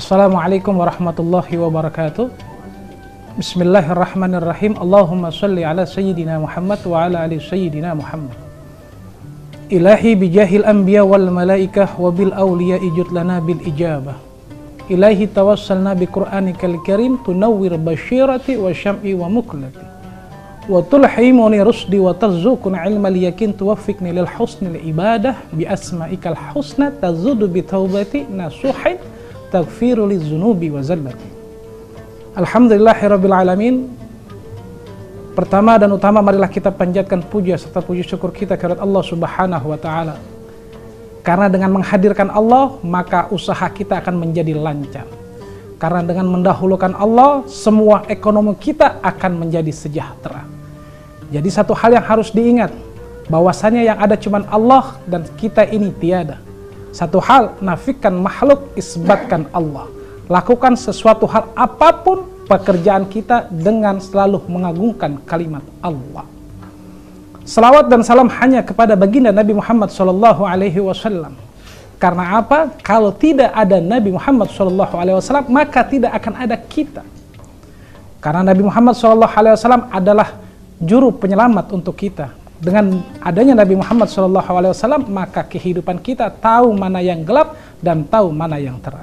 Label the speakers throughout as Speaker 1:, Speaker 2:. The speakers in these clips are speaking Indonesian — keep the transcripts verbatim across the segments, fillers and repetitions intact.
Speaker 1: Assalamualaikum warahmatullahi wabarakatuh. Bismillahirrahmanirrahim. Allahumma salli ala sayyidina Muhammad wa ala ali sayyidina Muhammad. Ilahi bijahil anbiya wal malaikah wa bil awliya ijud lana bil ijabah. Ilahi tawassalna bi qur'anikal karim tunawwir basyirati wa syam'i wa muklati wa tulhimuni rusdi wa tarzuqna ilmal yakin tuwaffiqni lil husnil ibadah bi asma'ikal husna tazudu bi taubati nasuhin taghfiru lizunubi wa zallati. Alhamdulillahirabbil alamin. Pertama dan utama marilah kita panjatkan puja serta puji syukur kita kepada Allah Subhanahu wa taala. Karena dengan menghadirkan Allah, maka usaha kita akan menjadi lancar. Karena dengan mendahulukan Allah, semua ekonomi kita akan menjadi sejahtera. Jadi satu hal yang harus diingat, bahwasanya yang ada cuma Allah dan kita ini tiada. Satu hal, nafikan makhluk, isbatkan Allah. Lakukan sesuatu hal apapun pekerjaan kita dengan selalu mengagungkan kalimat Allah. Salawat dan salam hanya kepada baginda Nabi Muhammad shallallahu alaihi wasallam. Karena apa? Kalau tidak ada Nabi Muhammad shallallahu alaihi wasallam, maka tidak akan ada kita. Karena Nabi Muhammad shallallahu alaihi wasallam adalah juru penyelamat untuk kita. Dengan adanya Nabi Muhammad shallallahu alaihi wasallam, maka kehidupan kita tahu mana yang gelap dan tahu mana yang terang.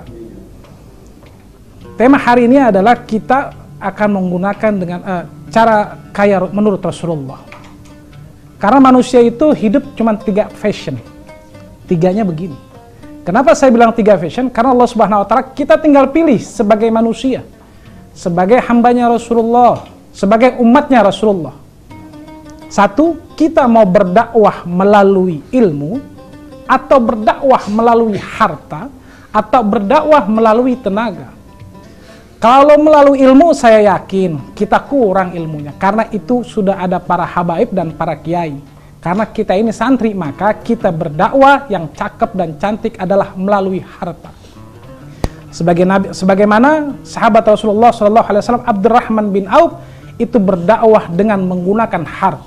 Speaker 1: Tema hari ini adalah kita akan menggunakan dengan uh, cara kaya menurut Rasulullah. Karena manusia itu hidup cuma tiga fashion. Tiganya begini. Kenapa saya bilang tiga fashion? Karena Allah Subhanahu wa taala kita tinggal pilih sebagai manusia, sebagai hambanya Rasulullah, sebagai umatnya Rasulullah. Satu, kita mau berdakwah melalui ilmu, atau berdakwah melalui harta, atau berdakwah melalui tenaga. Kalau melalui ilmu, saya yakin kita kurang ilmunya. Karena itu sudah ada para habaib dan para kiai. Karena kita ini santri, maka kita berdakwah yang cakep dan cantik adalah melalui harta. Sebagai nabi, sebagaimana sahabat Rasulullah shallallahu alaihi wasallam Abdurrahman bin Auf itu berdakwah dengan menggunakan harta.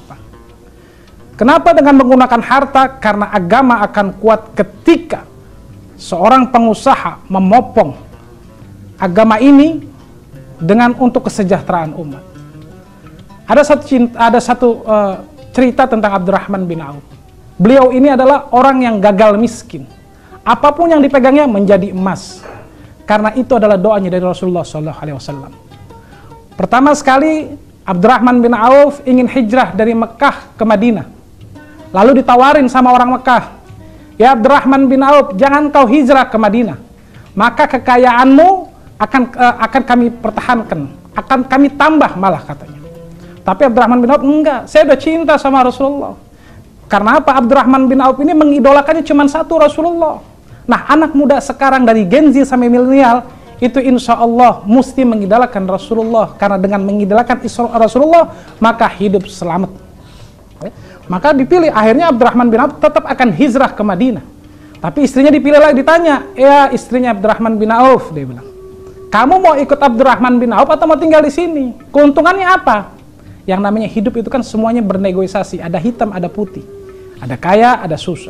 Speaker 1: Kenapa dengan menggunakan harta? Karena agama akan kuat ketika seorang pengusaha memopong agama ini dengan untuk kesejahteraan umat. Ada satu cinta, ada satu uh, cerita tentang Abdurrahman bin Auf. Beliau ini adalah orang yang gagal miskin. Apapun yang dipegangnya menjadi emas. Karena itu adalah doanya dari Rasulullah shallallahu alaihi wasallam. Pertama sekali Abdurrahman bin Auf ingin hijrah dari Mekah ke Madinah. Lalu ditawarin sama orang Mekah, ya Abdurrahman bin Auf, jangan kau hijrah ke Madinah, maka kekayaanmu akan uh, akan kami pertahankan, akan kami tambah malah katanya. Tapi Abdurrahman bin Auf, enggak, saya udah cinta sama Rasulullah. Karena apa? Abdurrahman bin Auf ini mengidolakannya cuma satu, Rasulullah. Nah, anak muda sekarang dari Gen Z sampai milenial itu insya Allah mesti mengidolakan Rasulullah. Karena dengan mengidolakan Rasulullah maka hidup selamat. Maka dipilih, akhirnya Abdurrahman bin Auf tetap akan hijrah ke Madinah. Tapi istrinya dipilih lagi, ditanya, ya istrinya Abdurrahman bin Auf, dia bilang, kamu mau ikut Abdurrahman bin Auf atau mau tinggal di sini? Keuntungannya apa? Yang namanya hidup itu kan semuanya bernegosiasi, ada hitam, ada putih, ada kaya, ada susah.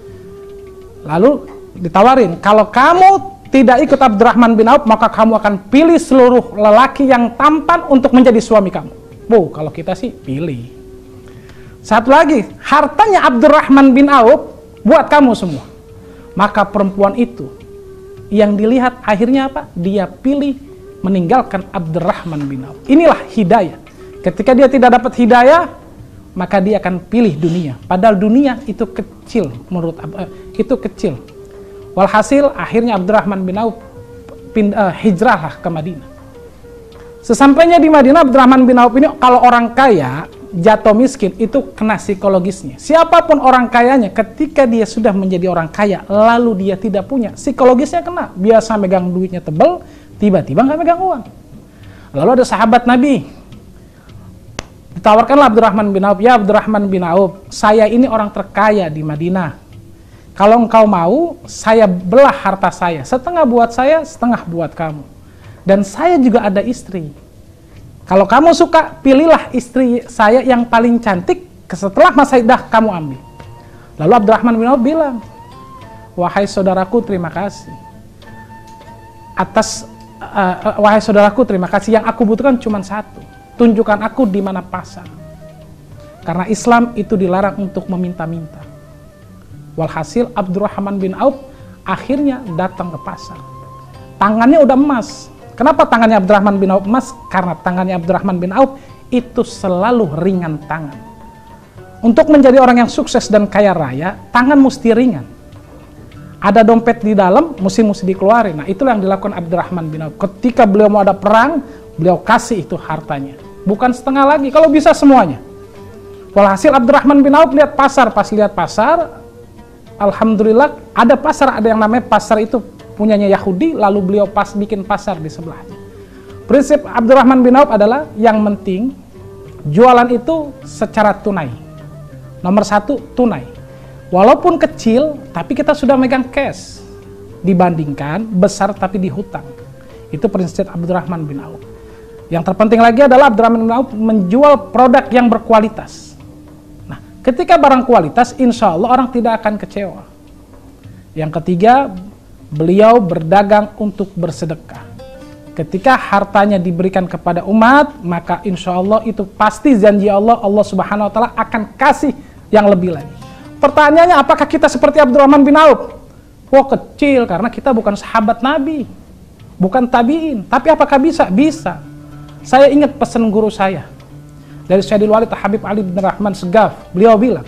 Speaker 1: Lalu ditawarin, kalau kamu tidak ikut Abdurrahman bin Auf, maka kamu akan pilih seluruh lelaki yang tampan untuk menjadi suami kamu. Bu, kalau kita sih pilih. Satu lagi, hartanya Abdurrahman bin Auf buat kamu semua. Maka perempuan itu yang dilihat akhirnya apa? Dia pilih meninggalkan Abdurrahman bin Auf. Inilah hidayah. Ketika dia tidak dapat hidayah, maka dia akan pilih dunia. Padahal dunia itu kecil menurut uh, itu kecil. Walhasil akhirnya Abdurrahman bin Auf uh, hijrahlah ke Madinah. Sesampainya di Madinah, Abdurrahman bin Auf ini kalau orang kaya jatuh miskin itu kena psikologisnya. Siapapun orang kayanya, ketika dia sudah menjadi orang kaya lalu dia tidak punya, psikologisnya kena. Biasa megang duitnya tebel, tiba-tiba nggak megang uang. Lalu ada sahabat Nabi, ditawarkanlah Abdurrahman bin Auf, ya Abdurrahman bin Auf, saya ini orang terkaya di Madinah. Kalau engkau mau, saya belah harta saya, setengah buat saya, setengah buat kamu. Dan saya juga ada istri. Kalau kamu suka, pilihlah istri saya yang paling cantik, setelah masa iddah kamu ambil. Lalu Abdurrahman bin Auf bilang, wahai saudaraku, terima kasih. atas uh, uh, wahai saudaraku, terima kasih, yang aku butuhkan cuma satu, tunjukkan aku di mana pasar. Karena Islam itu dilarang untuk meminta-minta. Walhasil Abdurrahman bin Auf akhirnya datang ke pasar. Tangannya udah emas. Kenapa tangannya Abdurrahman bin Auf emas? Karena tangannya Abdurrahman bin Auf itu selalu ringan tangan. Untuk menjadi orang yang sukses dan kaya raya, tangan mesti ringan. Ada dompet di dalam, mesti mesti dikeluarin. Nah, itulah yang dilakukan Abdurrahman bin Auf. Ketika beliau mau ada perang, beliau kasih itu hartanya. Bukan setengah lagi, kalau bisa semuanya. Walhasil Abdurrahman bin Auf lihat pasar, pas lihat pasar, alhamdulillah ada pasar, ada yang namanya pasar itu punyanya Yahudi, lalu beliau pas bikin pasar di sebelahnya. Prinsip Abdurrahman bin Auf adalah yang penting jualan itu secara tunai. Nomor satu, tunai. Walaupun kecil, tapi kita sudah megang cash. Dibandingkan besar tapi dihutang. Itu prinsip Abdurrahman bin Auf. Yang terpenting lagi adalah Abdurrahman bin Auf menjual produk yang berkualitas. Ketika barang kualitas, insya Allah orang tidak akan kecewa. Yang ketiga, beliau berdagang untuk bersedekah. Ketika hartanya diberikan kepada umat, maka insya Allah itu pasti janji Allah, Allah Subhanahu Wa Taala akan kasih yang lebih lagi. Pertanyaannya, apakah kita seperti Abdurrahman bin Auf? Wah, kecil, karena kita bukan sahabat Nabi, bukan tabiin. Tapi apakah bisa? Bisa. Saya ingat pesan guru saya dari Sayyidul Walid Habib Ali bin Rahman Segaf. Beliau bilang,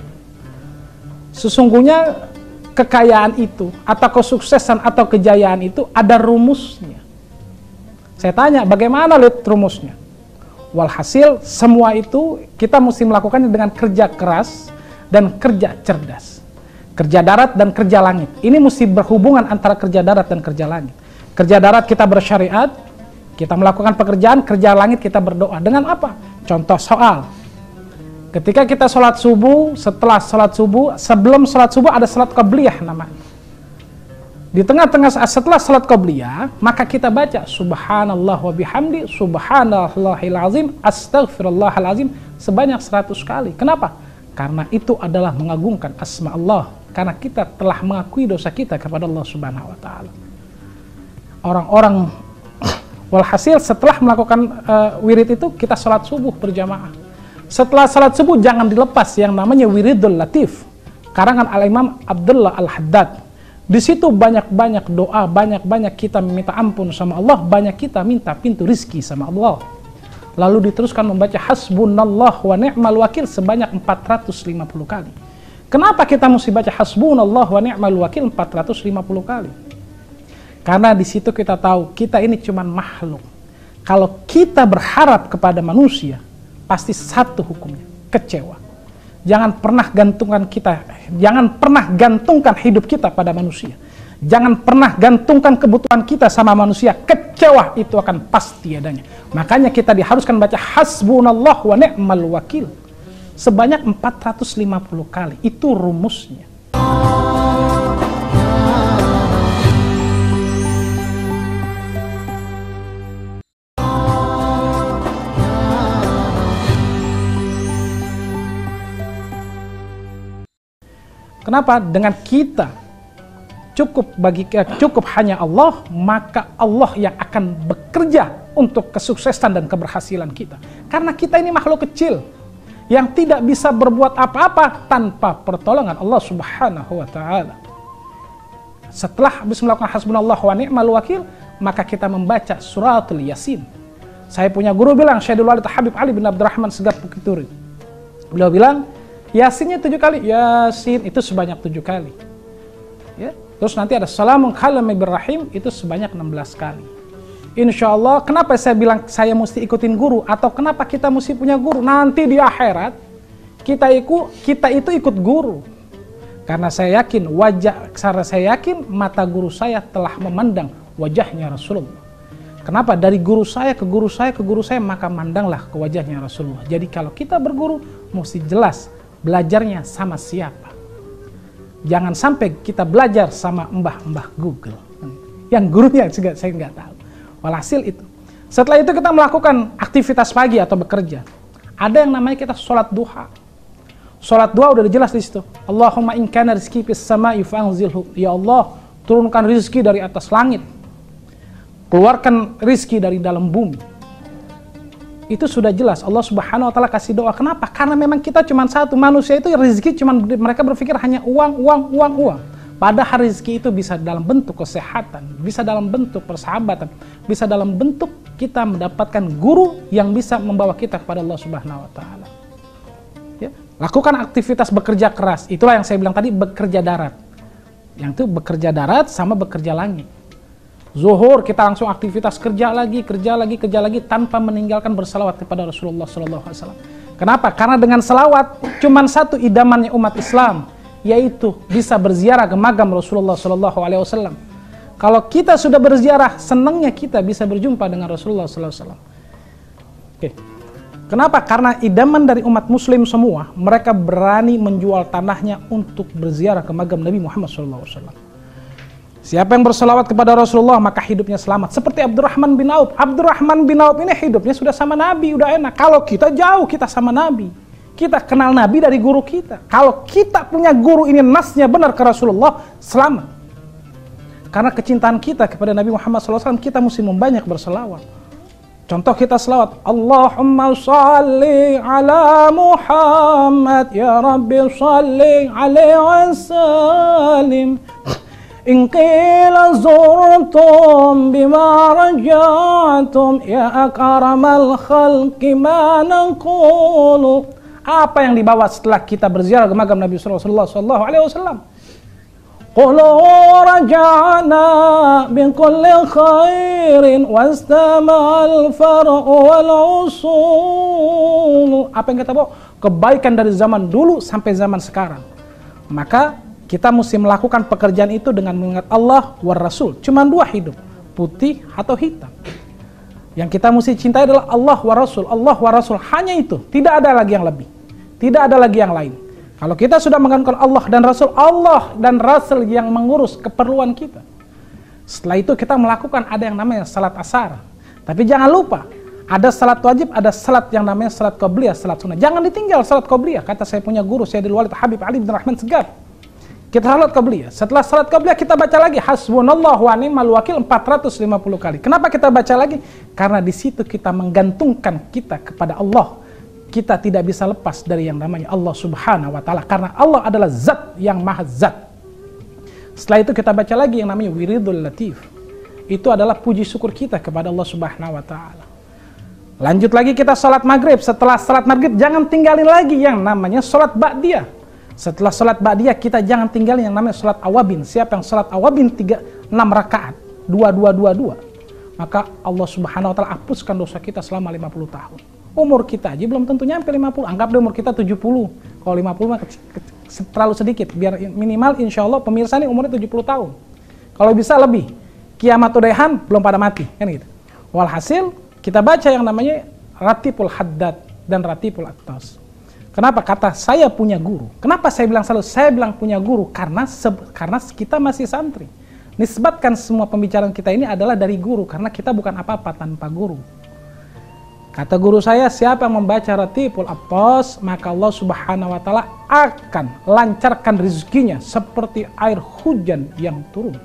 Speaker 1: sesungguhnya kekayaan itu atau kesuksesan atau kejayaan itu ada rumusnya. Saya tanya, bagaimana lihat rumusnya? Walhasil semua itu kita mesti melakukannya dengan kerja keras dan kerja cerdas. Kerja darat dan kerja langit. Ini mesti berhubungan antara kerja darat dan kerja langit. Kerja darat kita bersyariat, kita melakukan pekerjaan, kerja langit kita berdoa. Dengan apa? Contoh soal, ketika kita sholat subuh, setelah sholat subuh, sebelum sholat subuh ada sholat qabliyah namanya. Di tengah-tengah setelah sholat qabliyah, maka kita baca subhanallah wa bihamdi, subhanallahil azim, astaghfirullahal azim sebanyak seratus kali. Kenapa? Karena itu adalah mengagungkan asma Allah. Karena kita telah mengakui dosa kita kepada Allah Subhanahu Wa Taala. Orang-orang walhasil setelah melakukan uh, wirid itu kita sholat subuh berjamaah. Setelah sholat subuh jangan dilepas yang namanya wiridul latif, karangan Al-Imam Abdullah Al-Haddad. Di situ banyak-banyak doa, banyak-banyak kita meminta ampun sama Allah, banyak kita minta pintu rizki sama Allah. Lalu diteruskan membaca hasbunallah wa ni'mal wakil sebanyak empat ratus lima puluh kali. Kenapa kita mesti baca hasbunallah wa ni'mal wakil empat ratus lima puluh kali? Karena di situ kita tahu kita ini cuma makhluk. Kalau kita berharap kepada manusia, pasti satu hukumnya, kecewa. Jangan pernah gantungkan kita, jangan pernah gantungkan hidup kita pada manusia. Jangan pernah gantungkan kebutuhan kita sama manusia. Kecewa itu akan pasti adanya. Makanya kita diharuskan baca hasbunallah wa ni'mal wakil sebanyak empat ratus lima puluh kali. Itu rumusnya. Kenapa? Dengan kita cukup bagi cukup hanya Allah, maka Allah yang akan bekerja untuk kesuksesan dan keberhasilan kita. Karena kita ini makhluk kecil yang tidak bisa berbuat apa-apa tanpa pertolongan Allah Subhanahu Wa Taala. Setelah habis melakukan hasbunallah wa ni'mal wakil, maka kita membaca suratul Yasin. Saya punya guru bilang, Sayyidul Walid Habib Ali bin Abdurrahman Segaf Bukit Duri. Beliau bilang, Yasinnya tujuh kali, Yasin itu sebanyak tujuh kali. Ya. Terus nanti ada Salamun Kalam Ibrahim itu sebanyak enam belas kali. Insya Allah, kenapa saya bilang saya mesti ikutin guru atau kenapa kita mesti punya guru? Nanti di akhirat kita ikut kita itu ikut guru. Karena saya yakin wajah, karena saya yakin mata guru saya telah memandang wajahnya Rasulullah. Kenapa? Dari guru saya ke guru saya ke guru saya maka mandanglah ke wajahnya Rasulullah. Jadi kalau kita berguru mesti jelas belajarnya sama siapa. Jangan sampai kita belajar sama mbah-mbah Google. Yang gurunya juga saya nggak tahu. Walhasil itu. Setelah itu kita melakukan aktivitas pagi atau bekerja. Ada yang namanya kita sholat duha. Sholat duha udah jelas di situ. Allahumma in kana rizqi fis sama'i fa'anzilhu. Ya Allah, turunkan rizki dari atas langit. keluarkan rizki dari dalam bumi. Itu sudah jelas Allah Subhanahu wa taala kasih doa. Kenapa? Karena memang kita cuma satu, manusia itu rezeki cuma mereka berpikir hanya uang, uang, uang, uang. Padahal rezeki itu bisa dalam bentuk kesehatan, bisa dalam bentuk persahabatan, bisa dalam bentuk kita mendapatkan guru yang bisa membawa kita kepada Allah Subhanahu wa taala. Ya, lakukan aktivitas bekerja keras. Itulah yang saya bilang tadi, bekerja darat. Yang itu bekerja darat sama bekerja langit. Zuhur kita langsung aktivitas kerja lagi, kerja lagi, kerja lagi tanpa meninggalkan bersalawat kepada Rasulullah shallallahu alaihi wasallam. Kenapa? Karena dengan salawat cuman satu idamannya umat Islam, yaitu bisa berziarah ke makam Rasulullah shallallahu alaihi wasallam. Kalau kita sudah berziarah, senangnya kita bisa berjumpa dengan Rasulullah shallallahu alaihi wasallam. Oke. Kenapa? Karena idaman dari umat muslim semua, mereka berani menjual tanahnya untuk berziarah ke makam Nabi Muhammad shallallahu alaihi wasallam. Siapa yang berselawat kepada Rasulullah, maka hidupnya selamat. Seperti Abdurrahman bin Auf. Abdurrahman bin Auf ini hidupnya sudah sama Nabi, udah enak. Kalau kita jauh, kita sama Nabi. Kita kenal Nabi dari guru kita. Kalau kita punya guru ini nasnya benar ke Rasulullah, selamat. Karena kecintaan kita kepada Nabi Muhammad shallallahu alaihi wasallam, kita mesti membanyak berselawat. Contoh kita selawat, Allahumma salli ala Muhammad, ya Rabbi salli alaihi wasallim. In qila zurtum bima rajatum, ya akramal khalqi ma naqulu. Apa yang dibawa setelah kita berziarah ke makam Nabi sallallahu alaihi wasallam? Qulu raja'na min kulli khairin wastama'al far'u wal usul. Apa yang kita bawa? Kebaikan dari zaman dulu sampai zaman sekarang. Maka kita mesti melakukan pekerjaan itu dengan mengingat Allah war Rasul. Cuma dua hidup, putih atau hitam. Yang kita mesti cintai adalah Allah war Rasul. Allah war Rasul, hanya itu. Tidak ada lagi yang lebih. Tidak ada lagi yang lain. Kalau kita sudah mengagungkan Allah dan Rasul, Allah dan Rasul yang mengurus keperluan kita. Setelah itu kita melakukan ada yang namanya salat asar. Tapi jangan lupa, ada salat wajib, ada salat yang namanya salat qobliyah, salat sunnah. Jangan ditinggal salat qobliyah. Kata saya punya guru, Sayyidul Walid Habib Ali bin Rahman Segaf. Kita salat qobliyah. Setelah salat qobliyah kita baca lagi hasbunallahu wa ni'mal wakil empat ratus lima puluh kali. Kenapa kita baca lagi? Karena di situ kita menggantungkan kita kepada Allah. Kita tidak bisa lepas dari yang namanya Allah Subhanahu wa taala, karena Allah adalah zat yang maha zat. Setelah itu kita baca lagi yang namanya wiridul latif. Itu adalah puji syukur kita kepada Allah Subhanahu wa taala. Lanjut lagi kita salat maghrib. Setelah salat maghrib jangan tinggalin lagi yang namanya salat ba'diyah. Setelah salat ba'diyah kita jangan tinggalin yang namanya salat awabin. Siapa yang salat awabin tiga, enam rakaat, dua dua dua dua, maka Allah Subhanahu wa taala hapuskan dosa kita selama lima puluh tahun. Umur kita aja belum tentu nyampe lima puluh. Anggap deh umur kita tujuh puluh. Kalau lima puluh mah terlalu sedikit. Biar minimal insya Allah pemirsa ini umurnya tujuh puluh tahun. Kalau bisa lebih. Kiamat udahan belum pada mati. Kan gitu. Walhasil kita baca yang namanya Ratipul Haddad dan Ratipul Attas. Kenapa? Kata saya punya guru. Kenapa saya bilang selalu saya bilang punya guru? Karena karena kita masih santri. Nisbatkan semua pembicaraan kita ini adalah dari guru. Karena kita bukan apa-apa tanpa guru. Kata guru saya, siapa yang membaca Ratipul Attas, maka Allah Subhanahu wa taala akan lancarkan rezekinya seperti air hujan yang turun.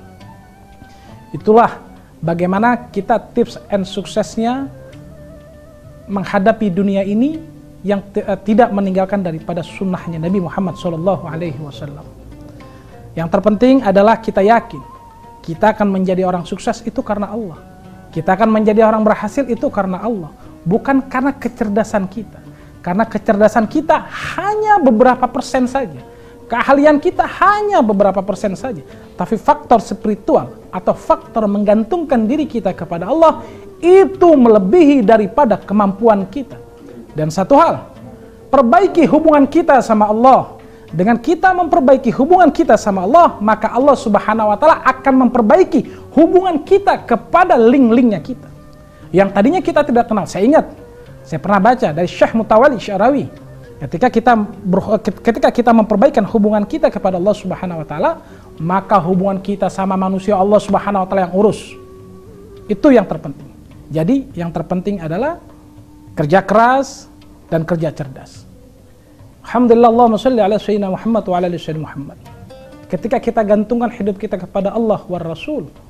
Speaker 1: Itulah bagaimana kita tips and suksesnya menghadapi dunia ini yang tidak meninggalkan daripada sunnahnya Nabi Muhammad shallallahu alaihi wasallam. Yang terpenting adalah kita yakin kita akan menjadi orang sukses itu karena Allah. Kita akan menjadi orang berhasil itu karena Allah. Bukan karena kecerdasan kita. Karena kecerdasan kita hanya beberapa persen saja. Keahlian kita hanya beberapa persen saja. Tapi faktor spiritual atau faktor menggantungkan diri kita kepada Allah itu melebihi daripada kemampuan kita. Dan satu hal, perbaiki hubungan kita sama Allah. Dengan kita memperbaiki hubungan kita sama Allah, maka Allah Subhanahu wa taala akan memperbaiki hubungan kita kepada link-linknya kita. Yang tadinya kita tidak kenal. Saya ingat, saya pernah baca dari Syekh Mutawalli Syarawi. Ketika kita ketika kita memperbaikan hubungan kita kepada Allah Subhanahu wa taala, maka hubungan kita sama manusia Allah Subhanahu wa taala yang urus. Itu yang terpenting. Jadi yang terpenting adalah kerja keras dan kerja cerdas. Alhamdulillah, Allahumma shalli ala sayyidina Muhammad wa ala ali sayyidina Muhammad. Ketika kita gantungkan hidup kita kepada Allah war Rasul,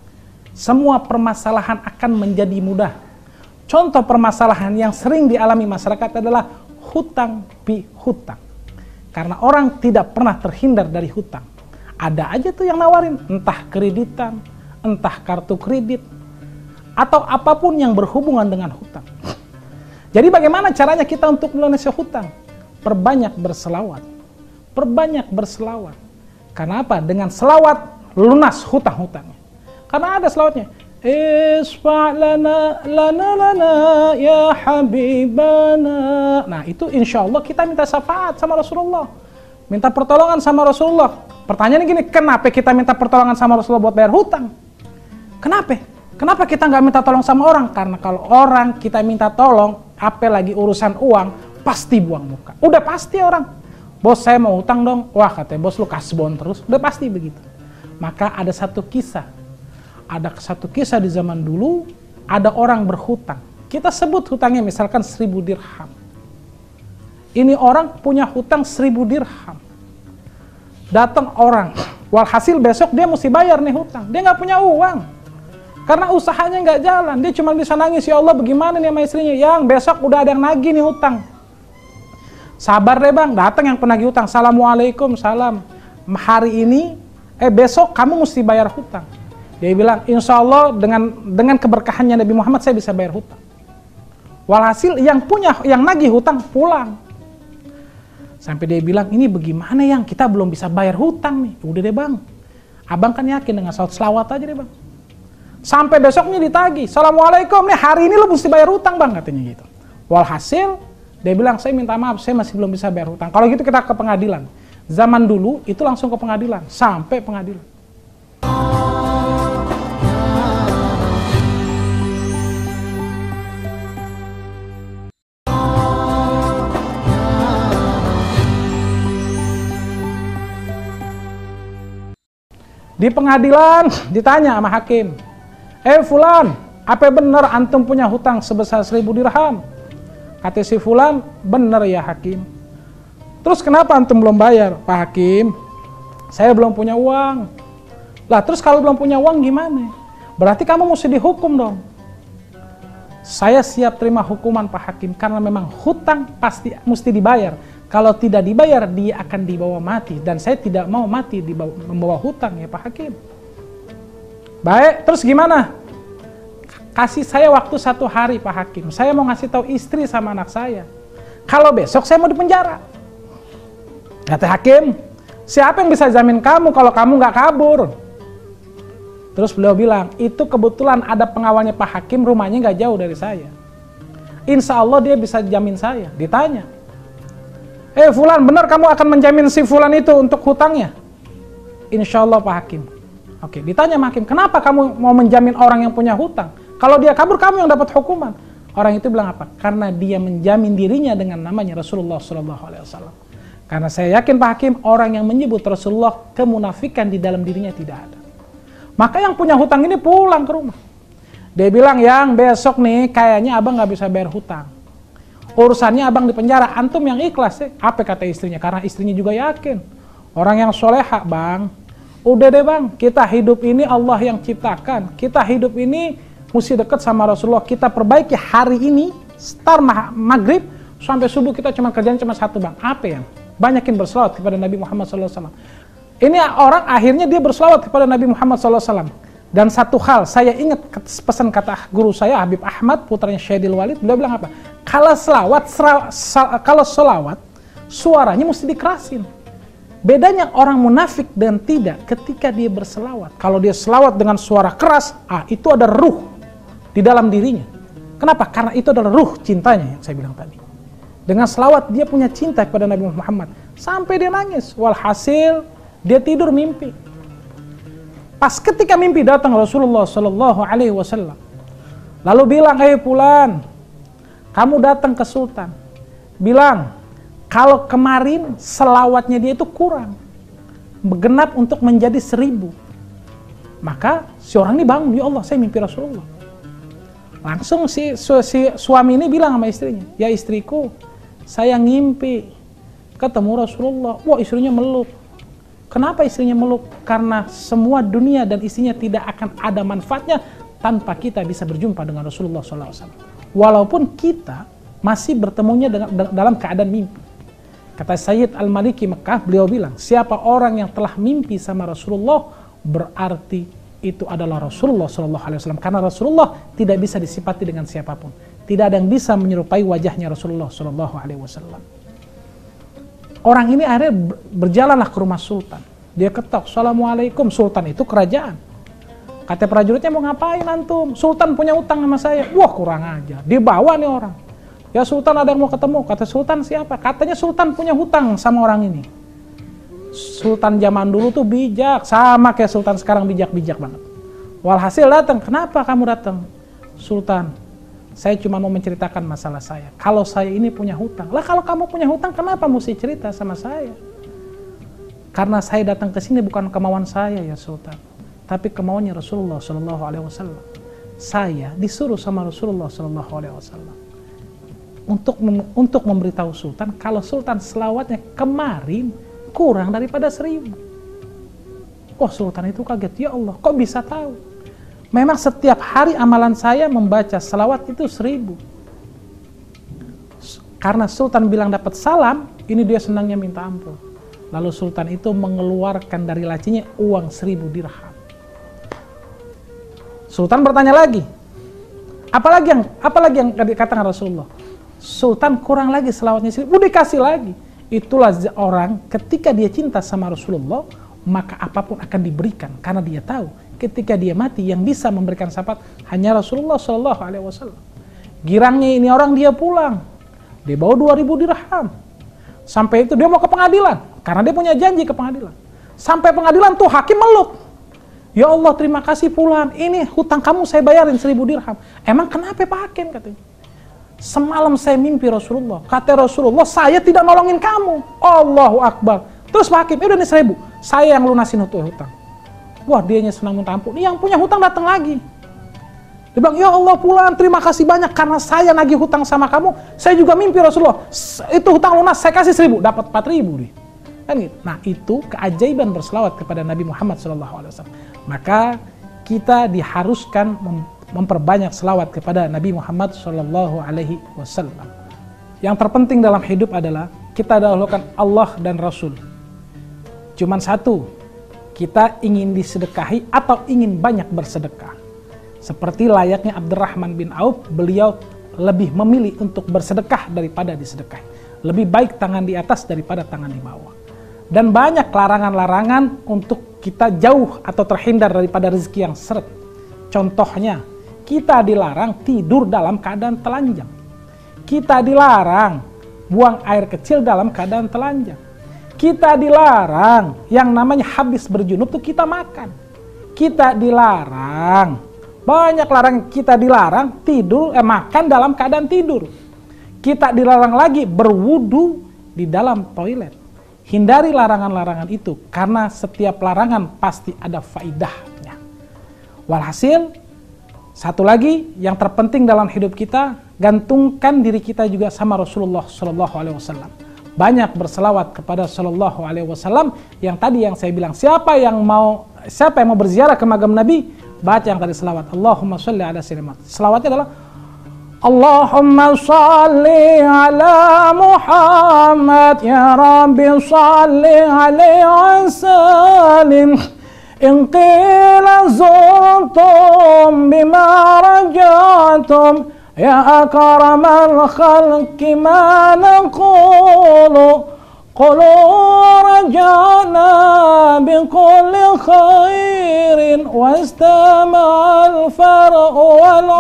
Speaker 1: semua permasalahan akan menjadi mudah. Contoh permasalahan yang sering dialami masyarakat adalah hutang pihutang. Karena orang tidak pernah terhindar dari hutang. Ada aja tuh yang nawarin, entah kreditan, entah kartu kredit, atau apapun yang berhubungan dengan hutang. Jadi bagaimana caranya kita untuk melunasi hutang? Perbanyak berselawat. Perbanyak berselawat. Karena apa? Dengan selawat lunas hutang-hutangnya. Karena ada selawatnya. Isfa' lana lana lana ya habibana. Nah itu insya Allah kita minta syafaat sama Rasulullah. Minta pertolongan sama Rasulullah. Pertanyaannya gini, kenapa kita minta pertolongan sama Rasulullah buat bayar hutang? Kenapa? Kenapa kita nggak minta tolong sama orang? Karena kalau orang kita minta tolong, apalagi urusan uang, pasti buang muka. Udah pasti orang. Bos saya mau hutang dong. Wah katanya bos lu kasbon terus. Udah pasti begitu. Maka ada satu kisah. Ada satu kisah di zaman dulu, ada orang berhutang. Kita sebut hutangnya misalkan seribu dirham. Ini orang punya hutang seribu dirham. Datang orang, walhasil besok dia mesti bayar nih hutang. Dia nggak punya uang. Karena usahanya nggak jalan. Dia cuma bisa nangis, ya Allah bagaimana nih sama istrinya. Yang besok udah ada yang nagih nih hutang. Sabar deh bang, datang yang penagih hutang. Assalamualaikum, salam. Hari ini, eh besok kamu mesti bayar hutang. Dia bilang, insya Allah dengan dengan keberkahannya Nabi Muhammad saya bisa bayar hutang. Walhasil yang punya, yang nagih hutang pulang. Sampai dia bilang, ini bagaimana yang kita belum bisa bayar hutang nih. Udah deh bang, abang kan yakin dengan salat selawat aja deh bang. Sampai besoknya ditagih, Assalamualaikum nih hari ini lo mesti bayar hutang bang katanya gitu. Walhasil dia bilang, saya minta maaf saya masih belum bisa bayar hutang. Kalau gitu kita ke pengadilan. Zaman dulu itu langsung ke pengadilan, sampai pengadilan. Di pengadilan ditanya sama hakim, eh fulan, apa benar antum punya hutang sebesar seribu dirham? Kata si fulan, benar ya hakim. Terus kenapa antum belum bayar? Pak hakim, saya belum punya uang. Lah terus kalau belum punya uang gimana? Berarti kamu mesti dihukum dong. Saya siap terima hukuman Pak hakim, karena memang hutang pasti mesti dibayar. Kalau tidak dibayar, dia akan dibawa mati. Dan saya tidak mau mati dibawa, membawa hutang ya Pak Hakim. Baik, terus gimana? Kasih saya waktu satu hari Pak Hakim. Saya mau ngasih tahu istri sama anak saya. Kalau besok saya mau dipenjara. Kata Hakim, siapa yang bisa jamin kamu kalau kamu nggak kabur? Terus beliau bilang, itu kebetulan ada pengawalnya Pak Hakim, rumahnya nggak jauh dari saya. Insya Allah dia bisa jamin saya. Ditanya, eh fulan, benar kamu akan menjamin si fulan itu untuk hutangnya? Insya Allah Pak Hakim. Oke, ditanya Hakim, kenapa kamu mau menjamin orang yang punya hutang? Kalau dia kabur, kamu yang dapat hukuman. Orang itu bilang apa? Karena dia menjamin dirinya dengan namanya Rasulullah shallallahu alaihi wasallam. Karena saya yakin Pak Hakim, orang yang menyebut Rasulullah, kemunafikan di dalam dirinya tidak ada. Maka yang punya hutang ini pulang ke rumah. Dia bilang, yang besok nih kayaknya abang nggak bisa bayar hutang. Urusannya abang di penjara, antum yang ikhlas ya. Apa kata istrinya? Karena istrinya juga yakin. Orang yang soleha bang. Udah deh bang, kita hidup ini Allah yang ciptakan. Kita hidup ini mesti dekat sama Rasulullah. Kita perbaiki hari ini, start ma maghrib, sampai subuh kita cuma kerjaan cuma satu bang. Apa yang? Banyakin berselawat kepada Nabi Muhammad shallallahu alaihi wasallam. Ini orang akhirnya dia berselawat kepada Nabi Muhammad shallallahu alaihi wasallam. Dan satu hal, saya ingat pesan kata guru saya, Habib Ahmad, putranya Syedil Walid, beliau bilang apa? Kalau selawat, kalau selawat, suaranya mesti dikerasin. Bedanya orang munafik dan tidak ketika dia berselawat. Kalau dia selawat dengan suara keras, ah itu ada ruh di dalam dirinya. Kenapa? Karena itu adalah ruh cintanya yang saya bilang tadi. Dengan selawat dia punya cinta kepada Nabi Muhammad. Sampai dia nangis. Walhasil, dia tidur mimpi. Pas ketika mimpi datang Rasulullah Shallallahu Alaihi Wasallam, lalu bilang, eh fulan, kamu datang ke Sultan, bilang kalau kemarin selawatnya dia itu kurang, genap untuk menjadi seribu. Maka si orang ini bangun, ya Allah saya mimpi Rasulullah. Langsung si, su, si suami ini bilang sama istrinya, ya istriku, saya ngimpi ketemu Rasulullah. Wah istrinya meluk. Kenapa istrinya meluk? Karena semua dunia dan isinya tidak akan ada manfaatnya tanpa kita bisa berjumpa dengan Rasulullah shallallahu alaihi wasallam. Walaupun kita masih bertemunya dengan, dalam keadaan mimpi. Kata Sayyid Al-Maliki Mekah, beliau bilang, siapa orang yang telah mimpi sama Rasulullah, berarti itu adalah Rasulullah shallallahu alaihi wasallam. Karena Rasulullah tidak bisa disifati dengan siapapun. Tidak ada yang bisa menyerupai wajahnya Rasulullah shallallahu alaihi wasallam. Orang ini akhirnya berjalanlah ke rumah sultan. Dia ketok, Assalamualaikum. Sultan itu kerajaan. Kata prajuritnya, mau ngapain antum? Sultan punya utang sama saya. Wah, kurang aja. Dibawa nih orang. Ya Sultan, ada yang mau ketemu. Kata Sultan, siapa? Katanya Sultan punya hutang sama orang ini. Sultan zaman dulu tuh bijak. Sama kayak Sultan sekarang, bijak-bijak banget. Walhasil datang. Kenapa kamu datang? Sultan, saya cuma mau menceritakan masalah saya. Kalau saya ini punya hutang. Lah kalau kamu punya hutang, kenapa mesti cerita sama saya? Karena saya datang ke sini bukan kemauan saya ya Sultan, tapi kemauannya Rasulullah shallallahu alaihi wasallam. Saya disuruh sama Rasulullah shallallahu alaihi wasallam untuk mem- untuk memberitahu Sultan kalau Sultan selawatnya kemarin kurang daripada seribu. Wah, Sultan itu kaget, ya Allah, kok bisa tahu? Memang setiap hari amalan saya membaca selawat itu seribu. Karena Sultan bilang dapat salam, ini dia senangnya minta ampun. Lalu Sultan itu mengeluarkan dari lacinya uang seribu dirham. Sultan bertanya lagi, apalagi yang apalagi yang dikatakan Rasulullah? Sultan kurang lagi selawatnya seribu, dikasih lagi. Itulah orang ketika dia cinta sama Rasulullah, maka apapun akan diberikan karena dia tahu ketika dia mati yang bisa memberikan syafaat hanya Rasulullah shallallahu alaihi wasallam. Girangnya ini orang dia pulang, dia bawa dua ribu dirham. Sampai itu dia mau ke pengadilan karena dia punya janji ke pengadilan. Sampai pengadilan tuh hakim meluk. Ya Allah, terima kasih Fulan, ini hutang kamu saya bayarin seribu dirham. Emang kenapa Pak Hakim? Katanya, semalam saya mimpi Rasulullah. Kata Rasulullah, saya tidak nolongin kamu. Allahu Akbar. Terus Pak Hakim, ya udah nih seribu, saya yang lunasin hutang. Wah, dianya senang minta ampun. Yang punya hutang datang lagi. Dia bilang, ya Allah Fulan, terima kasih banyak karena saya nagih hutang sama kamu. Saya juga mimpi Rasulullah. Itu hutang lunas, saya kasih seribu, dapat empat ribu nih. Kan gitu. Nah, itu keajaiban berselawat kepada Nabi Muhammad shallallahu alaihi wasallam. Maka kita diharuskan mem- memperbanyak selawat kepada Nabi Muhammad shallallahu alaihi wasallam. Yang terpenting dalam hidup adalah kita dahulukan Allah dan Rasul. Cuman satu, kita ingin disedekahi atau ingin banyak bersedekah. Seperti layaknya Abdurrahman bin Auf, beliau lebih memilih untuk bersedekah daripada disedekahi. Lebih baik tangan di atas daripada tangan di bawah. Dan banyak larangan-larangan untuk kita jauh atau terhindar daripada rezeki yang seret. Contohnya, kita dilarang tidur dalam keadaan telanjang. Kita dilarang buang air kecil dalam keadaan telanjang. Kita dilarang yang namanya habis berjunub tuh kita makan. Kita dilarang, banyak larangan, kita dilarang tidur, eh, makan dalam keadaan tidur. Kita dilarang lagi berwudu di dalam toilet. Hindari larangan-larangan itu karena setiap larangan pasti ada faidahnya. Walhasil, satu lagi yang terpenting dalam hidup kita, gantungkan diri kita juga sama Rasulullah shallallahu alaihi wasallam. Banyak berselawat kepada Shallallahu Alaihi Wasallam. Yang tadi yang saya bilang, siapa yang mau siapa yang mau berziarah ke makam Nabi, baca yang tadi selawat. Allahumma sholli ala sayyidina. Selawatnya adalah Allahumma sholli ala Muhammad ya Rabbi sholli alaihi wasallim. In qila zurtum bima rajatum ya akramal khalqi ma naqulu qulu rajana bikulli khairin wastama'al far'u wal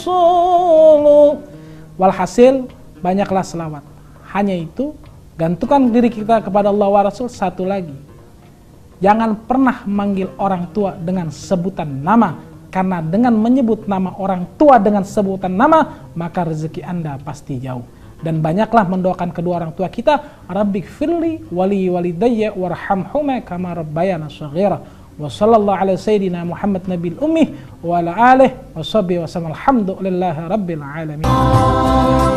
Speaker 1: usulu. Walhasil, banyaklah selawat. Hanya itu, gantungkan diri kita kepada Allah wa Rasul. Satu lagi, jangan pernah manggil orang tua dengan sebutan nama. Karena dengan menyebut nama orang tua dengan sebutan nama, maka rezeki Anda pasti jauh. Dan banyaklah mendoakan kedua orang tua kita, Rabbighfirli wali walidayya warhamhuma kama rabbayana shaghira. Wa sallallahu ala sayyidina Muhammad nabil ummi wa ala alihi wa sahbihi wa sallam. Alhamdulillahi rabbil alamin.